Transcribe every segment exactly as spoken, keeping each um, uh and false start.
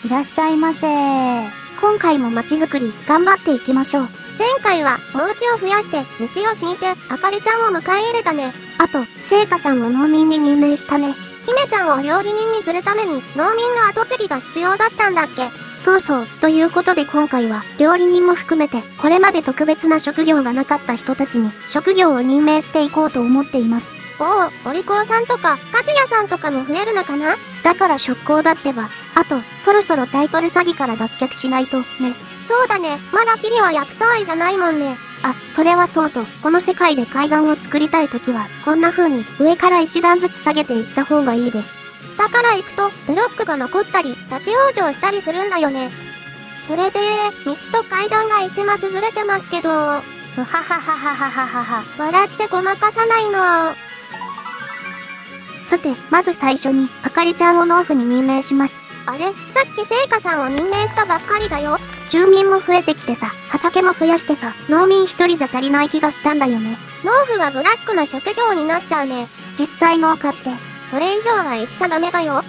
いらっしゃいませ。今回も街づくり頑張っていきましょう。 前回はお家を増やして道を敷いてあかりちゃんを迎え入れたね。 あと、聖華さんを農民に任命したね。 姫ちゃんを料理人にするために農民の後継ぎが必要だったんだっけ？ そうそう。ということで今回は料理人も含めてこれまで特別な職業がなかった人たちに職業を任命していこうと思っています。 おお、お利口さんとか鍛冶屋さんとかも増えるのかな？ だから職工だってば。あと、そろそろタイトル詐欺から脱却しないとね。 そうだね。まだキリは薬草愛じゃないもんね。 あ、それはそうと、この世界で海岸を作りたいときは、こんな風に上から一段ずつ下げていった方がいいです。 下から行くとブロックが残ったり立ち往生したりするんだよね。それで道と階段が一マスずれてますけど、ふはははははははは笑ってごまかさないの。 さて、まず最初にあかりちゃんを農夫に任命します。 あれ、さっき聖華さんを任命したばっかりだよ。 住民も増えてきてさ、畑も増やしてさ、農民一人じゃ足りない気がしたんだよね。 農夫がブラックな職業になっちゃうね。 実際農家って、 それ以上は言っちゃダメだよ。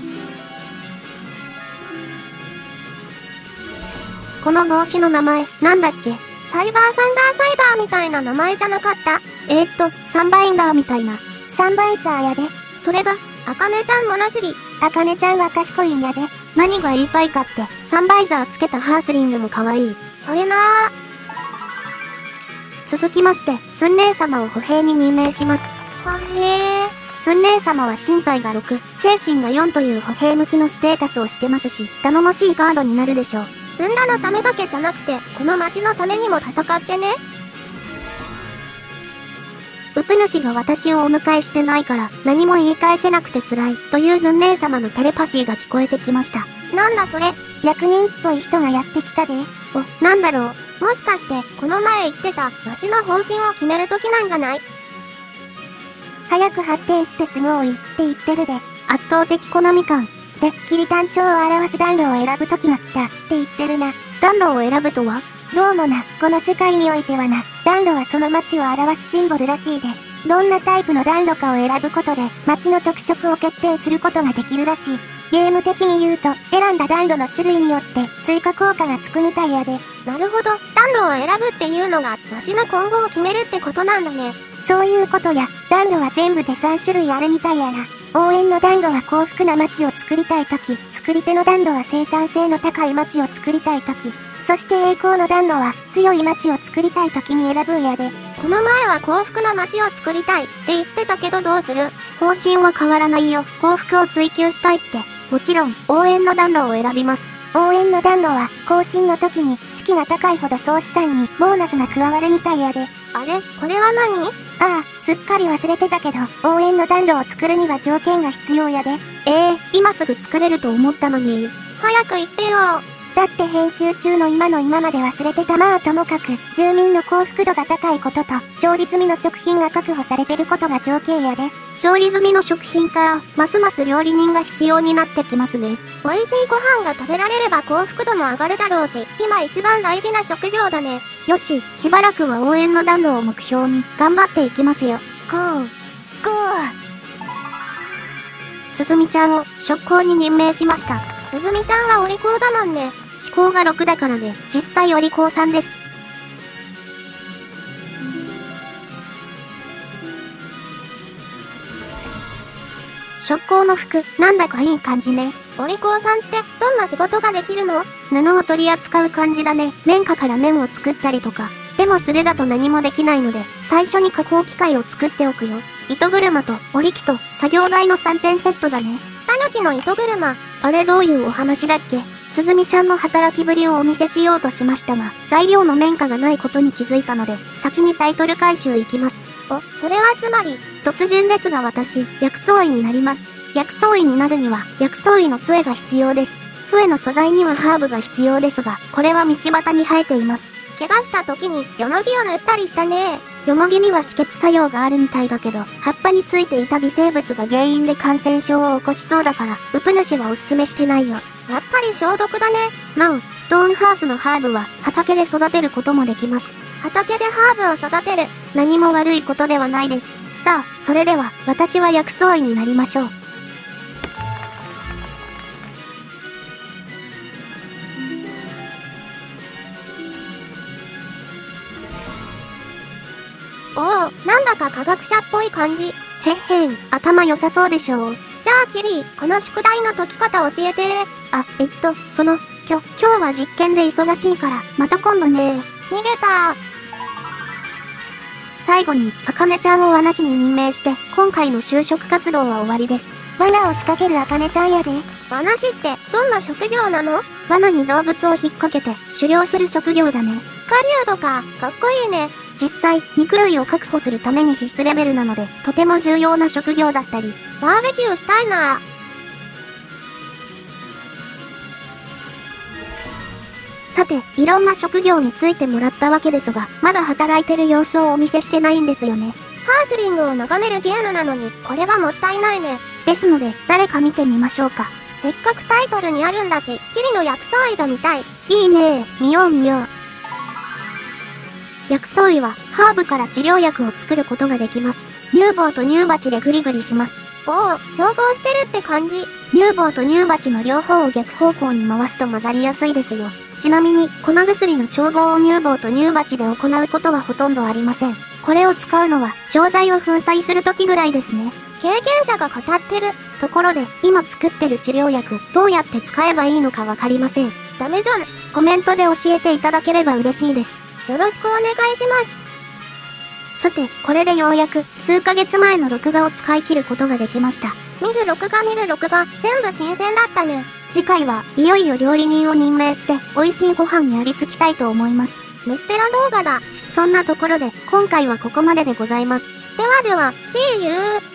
この帽子の名前、なんだっけ？ サイバーサンダーサイダーみたいな名前じゃなかった？ えーっと、サンバインダーみたいな。 サンバイザーやで。 それが、 あかねちゃん物知り。 あかねちゃんは賢いんやで。 何が言いたいかって、サンバイザーつけたハースリングも可愛い。 それなー。続きまして、ツン姉様を歩兵に任命します。 はへー。 ツン姉様は身体がろく、精神がよんという歩兵向きのステータスをしてますし、頼もしいガードになるでしょう。 ずんだのためだけじゃなくて、この町のためにも戦ってね。 ウプ主が私をお迎えしてないから何も言い返せなくて辛いというズン姉様のテレパシーが聞こえてきました。 なんだそれ？ 役人っぽい人がやってきたで。 お、なんだろう。 もしかして、この前言ってた町の方針を決める時なんじゃない？ 早く発展してすごいって言ってるで。 圧倒的好み感。 でっきり単調を表す暖炉を選ぶ時が来たって言ってるな。 暖炉を選ぶとは？ どうもな、この世界においてはな、暖炉はその街を表すシンボルらしいで。どんなタイプの暖炉かを選ぶことで、街の特色を決定することができるらしい。ゲーム的に言うと、選んだ暖炉の種類によって追加効果がつくみたいやで。 なるほど、暖炉を選ぶっていうのが街の今後を決めるってことなんだね。 そういうことや、暖炉は全部でさん種類あるみたいやな。応援の暖炉は幸福な街を作りたいとき、作り手の暖炉は生産性の高い街を作りたいとき、そして栄光の暖炉は強い街を作りたいときに選ぶんやで。 この前は幸福な街を作りたいって言ってたけどどうする？ 方針は変わらないよ。幸福を追求したいって。もちろん、応援の暖炉を選びます。 応援の暖炉は、更新の時に、士気が高いほど総資産に、ボーナスが加わるみたいやで。 あれ？これは何？ ああ、すっかり忘れてたけど、応援の暖炉を作るには条件が必要やで。 ええー、今すぐ作れると思ったのに。 早く言ってよ。 だって編集中の今の今まで忘れてた。まあともかく、住民の幸福度が高いことと、調理済みの食品が確保されてることが条件やで。 調理済みの食品か、ますます料理人が必要になってきますね。 美味しいご飯が食べられれば幸福度も上がるだろうし、今一番大事な職業だね。 よし、しばらくは応援の暖炉を目標に、頑張っていきますよ。 ゴー、ゴー。 すずみちゃんを、職工に任命しました。 すずみちゃんはお利口だもんね。 思考がろくだからね、実際お利口さんです。職工の服、なんだかいい感じね。 お利口さんってどんな仕事ができるの？ 布を取り扱う感じだね。綿花から綿を作ったりとか。でも素手だと何もできないので、最初に加工機械を作っておくよ。糸車と織り機と作業台のさんてんセットだね。 タヌキの糸車。 あれどういうお話だっけ？すずみちゃんの働きぶりをお見せしようとしましたが、材料の綿花がないことに気づいたので、先にタイトル回収行きます。 お、それはつまり、 突然ですが私、薬草医になります。薬草医になるには、薬草医の杖が必要です。杖の素材にはハーブが必要ですが、これは道端に生えています。 怪我した時に、よもぎを塗ったりしたね。 よもぎには止血作用があるみたいだけど、葉っぱについていた微生物が原因で感染症を起こしそうだから、ウプ主はおすすめしてないよ。 やっぱり消毒だね。 なお、ストーンハウスのハーブは、畑で育てることもできます。 畑でハーブを育てる。 何も悪いことではないです。さあ、それでは、私は薬草医になりましょう。 か科学者っぽい感じ。 へっへん、頭良さそうでしょう。 じゃあキリ、この宿題の解き方教えて。 あ、えっと、その、きょ、今日は実験で忙しいから、また今度ね。 逃げた。 最後に、あかねちゃんを罠師に任命して、今回の就職活動は終わりです。 罠を仕掛けるあかねちゃんやで。 罠師ってどんな職業なの？ 罠に動物を引っ掛けて狩猟する職業だね。 狩人か、かっこいいね。 実際、肉類を確保するために必須レベルなので、とても重要な職業だったり。 バーベキューしたいな。 さて、いろんな職業についてもらったわけですが、まだ働いてる様子をお見せしてないんですよね。 ハースリングを眺めるゲームなのに、これはもったいないね。 ですので、誰か見てみましょうか。 せっかくタイトルにあるんだし、キリの薬草医が見たい。 いいねー、見よう見よう。薬草医は、ハーブから治療薬を作ることができます。乳房と乳鉢でグリグリします。 おお、調合してるって感じ。 乳房と乳鉢の両方を逆方向に回すと混ざりやすいですよ。ちなみに、粉薬の調合を乳房と乳鉢で行うことはほとんどありません。これを使うのは、錠剤を粉砕するときぐらいですね。 経験者が語ってる。 ところで、今作ってる治療薬、どうやって使えばいいのかわかりません。 ダメじゃん。 コメントで教えていただければ嬉しいです。 よろしくお願いします。 さて、これでようやく、数ヶ月前の録画を使い切ることができました。 見る録画見る録画、全部新鮮だったね。 次回は、いよいよ料理人を任命して、美味しいご飯にありつきたいと思います。 飯テラ動画だ。 そんなところで、今回はここまででございます。 ではでは、See you!